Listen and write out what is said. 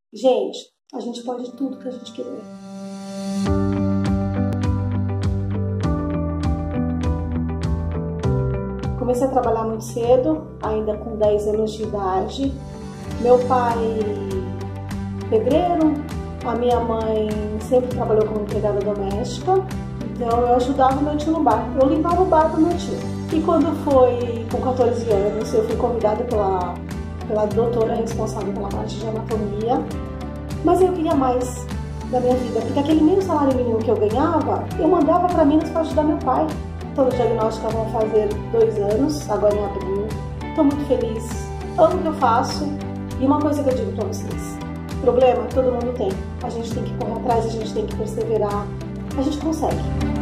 Gente, a gente pode tudo que a gente quiser. Comecei a trabalhar muito cedo, ainda com 10 anos de idade. Meu pai, pedreiro, a minha mãe sempre trabalhou como empregada doméstica, então eu ajudava meu tio no bar. Eu limpava o bar do meu tio. E quando foi com 14 anos, eu fui convidada pela doutora responsável pela parte de anatomia, mas eu queria mais da minha vida, porque aquele mesmo salário mínimo que eu ganhava, eu mandava para Minas para ajudar meu pai. Estou no diagnóstico, vão fazer 2 anos, agora em abril. Estou muito feliz, amo o que eu faço. E uma coisa que eu digo para vocês, problema todo mundo tem. A gente tem que correr atrás, a gente tem que perseverar, a gente consegue.